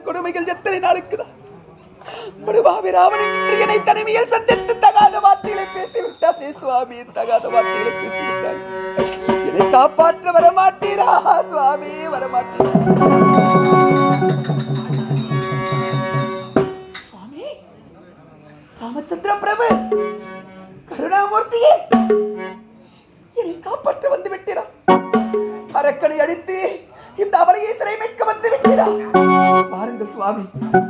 கொடுமைகள் எத்தனை நாளுக்கு தான் படுபாவி ராவணன் இன்று என்னை தனிமையில் சந்தித்து தகாத வார்த்தைகளை பேசிவிட்டானே சுவாமி, தகாத வார்த்தைகளை பேசிவிட்டான். என்னை காப்பாற்ற வரமாட்டீரா சுவாமி, வரமாட்டீரா சுவாமி? ராமச்சந்திர பிரபு, கருணாமூர்த்தியே, என்னை காப்பாற்ற வந்து விட்டீரா? அரக்கனை அடித்து இந்த அவளையை சிறை மீட்க வந்து விட்டீரா? பாருங்கள் சுவாமி,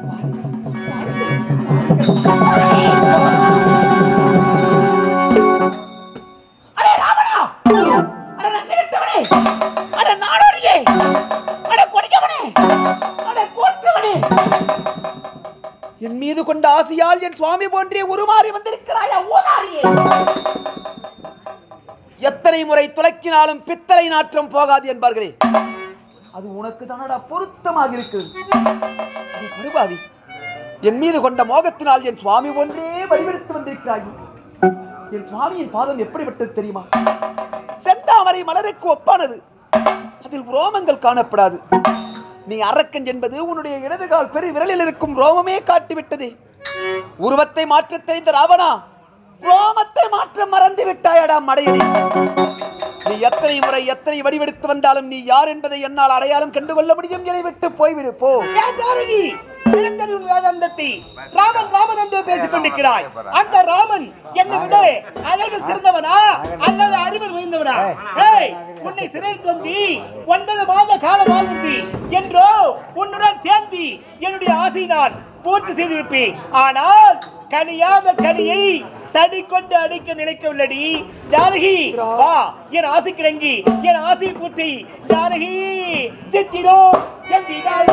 அடே ராவணா, அட நந்திகட்டவனே, அட நாடோடியே, அட கொடியவனே, அட கோற்றவனே, என் மீது கொண்ட ஆசையால் என் சுவாமி போன்றே உருமாறி வந்திருக்கிறாயா ஊதாரியே? எத்தனை முறை துலக்கினாலும் பித்தளை நாற்றம் போகாது என்பார்களே, அது உனக்கு தானடா பொருத்தமாக இருக்கிறது. படுபாவி, என் மீது கொண்ட மோகத்தினால் என் சுவாமி ஒன்றே வடிவெடுத்து வந்திருக்கிறாய். என் சுவாமியின் பாதம் எப்படிப்பட்டது தெரியுமா? செந்தாமரை மலருக்கு ஒப்பானது, அதில் ரோமங்கள் காணப்படாது. நீ அரக்கன் என்பது உன்னுடைய இடதுகால் பெரு விரலில் இருக்கும் ரோமமே காட்டிவிட்டதே. உருவத்தை மாற்ற தெரிந்த ராவணா, ரோமத்தை மாற்ற மறந்து விட்டாயடா மடையனே. நீ எத்தனை முறை எத்தனை வடிவெடுத்து வந்தாலும் நீ யார் என்பதை என்னால் அடையாளம் கண்டுகொள்ள முடியும். என்னை விட்டு போய்விடு போ. ராமன் ராமன் என்று பேசிக் கொண்டிருக்கிறாய். அந்த ராமன் என்னை விட அழகில் சிறந்தவனா அல்லது அறிவில் உயர்ந்தவனா? உன்னை சிறைத்து வந்து 9 மாத காலமாகிறது என்றோ உன்னுடன் சேர்ந்து என்னுடைய ஆசை நான் பூர்த்தி செய்திருப்பேன். ஆனால் கனியாத கனியை தடி கொண்டு அடிக்க நினைக்கவில்லடி ஜானகி. வா, என் ஆசைக்கிறங்கி, என் ஆசை பூர்த்தி ஜானகி. சித்திரோ எந்திடால்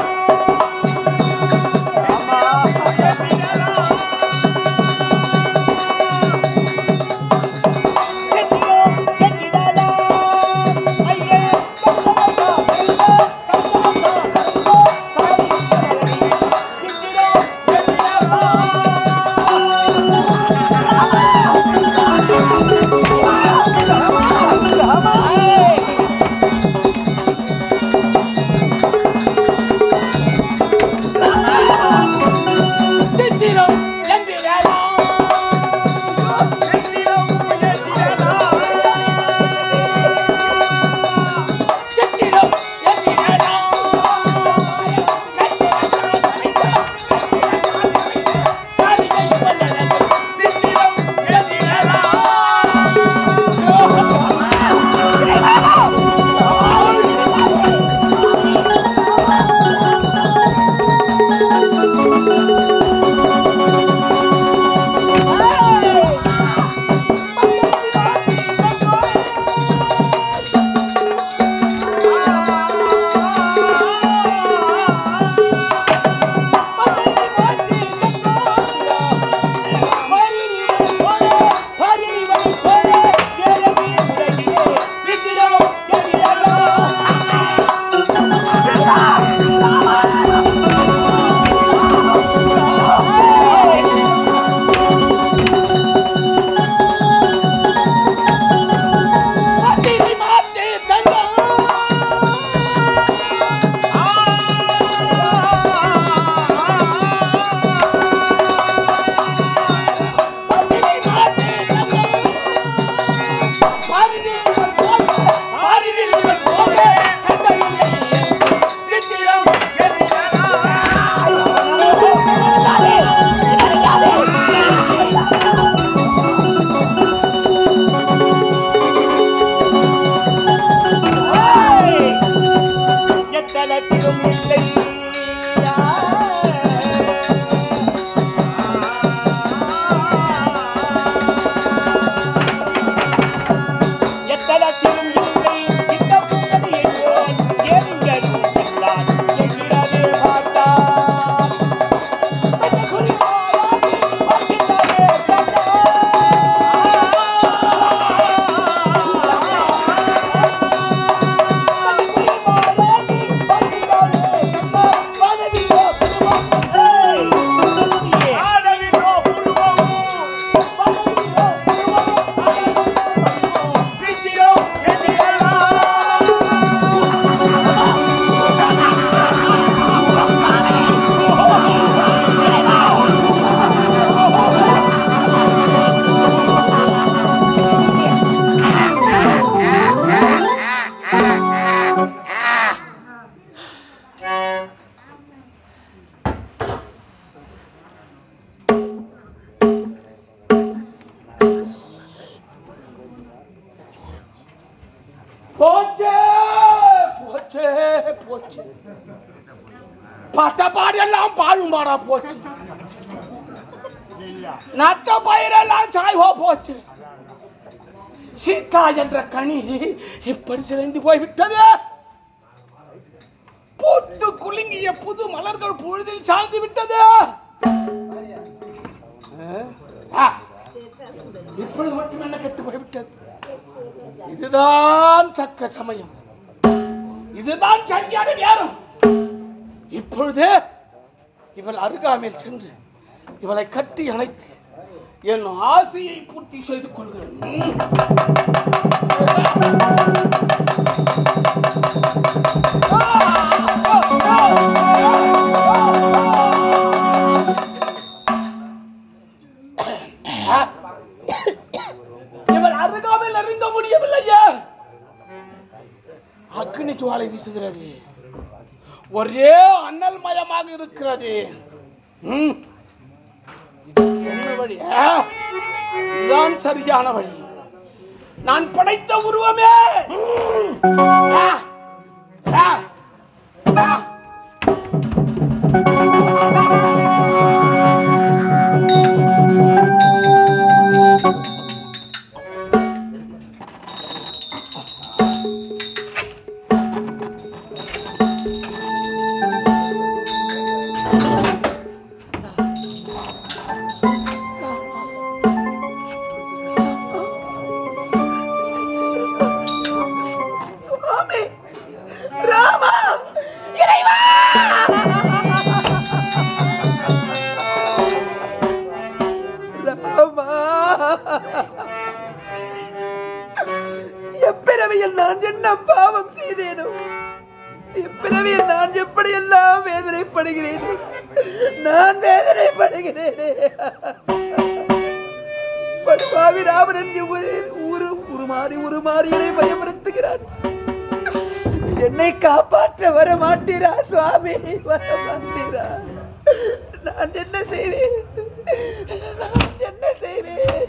போச்சு, பட்ட பாடெல்லாம் பாழும் பாடா போச்சு, நட்ட பயிரெல்லாம் சாய்வா போச்சு. சீதா என்ற கனி இப்படி சிதைந்து போய்விட்டது. பூத்து குலுங்கிய புது மலர்கள் பொழுதில் சாய்ந்து விட்டது. இப்பொழுது மட்டும் என்ன கெட்டு போய்விட்டது. இதுதான் தக்க சமயம், இதுதான் சரியான நேரம். இப்பொழுது இவள் அருகாமையில் சென்று இவளை கட்டி அணைத்து என் ஆசையை பூர்த்தி செய்து கொள்கிறேன். இவள் அருகாமையில் நெருங்க முடியவில்லையே. அக்னி ஜுவாலை வீசுகிறது, ஒரே அனல் மயமாக இருக்கிறது. என்ன வழி? இதுதான் சரியான வழி. நான் படைத்த உருவமே எப்பிறவியில் நான் என்ன பாவம் செய்தேனோ, எப்பிறவியில் நான் எப்படியெல்லாம் வேதனைப்படுகிறேன். நான் வேதனைப்படுகிறேனே. படுபாவி ராவணன் உருமாறி என்னை பயமுறுத்துகிறான். என்னை காப்பாற்ற வர மாட்டீரா சுவாமி? வர மாட்டீரா? நான் என்ன செய்வேன்? நான் என்ன செய்வேன்?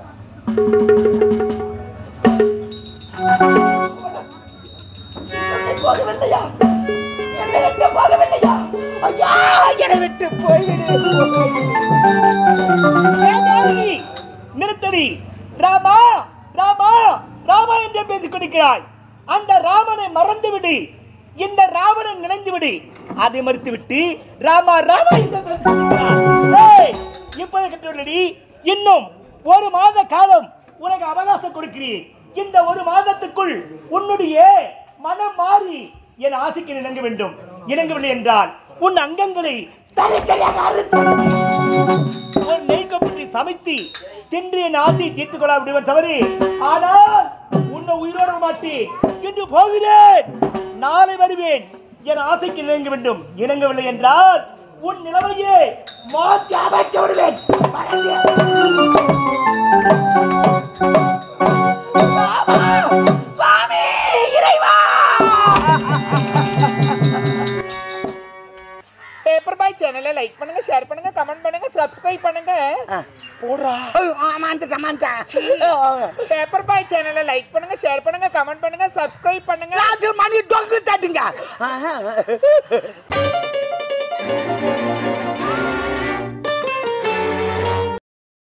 போகவில்லையா? என்னை விட்டு போகவில்லையா? ஐயா, என்னை விட்டு போய்விடு. நிறுத்தடி. ராமா ராமா ராமா என்று பேசிக் கொண்டிருக்கிறாய். அந்த ராமனை மறந்து விடு, இந்த ராவணன் நினைந்து விடு. அதை மறுத்து விட்டு ராமா ராமா என்று பேசிக் கொண்டிருக்கிறாய். இப்போது கட்டுள்ளடி, இன்னும் ஒரு மாத காலம் உனக்கு அவகாசம் கொடுக்கிறேன். இந்த ஒரு மாதத்துக்குள் உன்னுடைய மனம் மாறி என் ஆசைக்கு இணங்க வேண்டும். இணங்கவில்லை என்றால் உன் அங்கங்களை தனித்தனியாக அறுத்து ஒரு நெய்க்கப்பட்டு சமைத்து தின்று என் ஆசையை தீர்த்துக் கொள்ள விடுவேன் தவறு. ஆனால் உன்னை உயிரோட மாட்டேன் என்று போகிறேன். நாளை வருவேன். என் ஆசைக்கு இணங்க வேண்டும். இணங்கவில்லை என்றால் உன் நிலைமையை மாற்றி அமைத்து விடுவேன். சுவாமி இறைவா! பேப்பர் பாய் சேனலை லைக் பண்ணுங்க, ஷேர் பண்ணுங்க, கமெண்ட் பண்ணுங்க, சப்ஸ்கிரைப் பண்ணுங்க. போடுறா. பேப்பர் பாய் சேனலை லைக் பண்ணுங்க, ஷேர் பண்ணுங்க, கமெண்ட் பண்ணுங்க, சப்ஸ்கிரைப் பண்ணுங்க. மணி டொங்கு தட்டுங்க.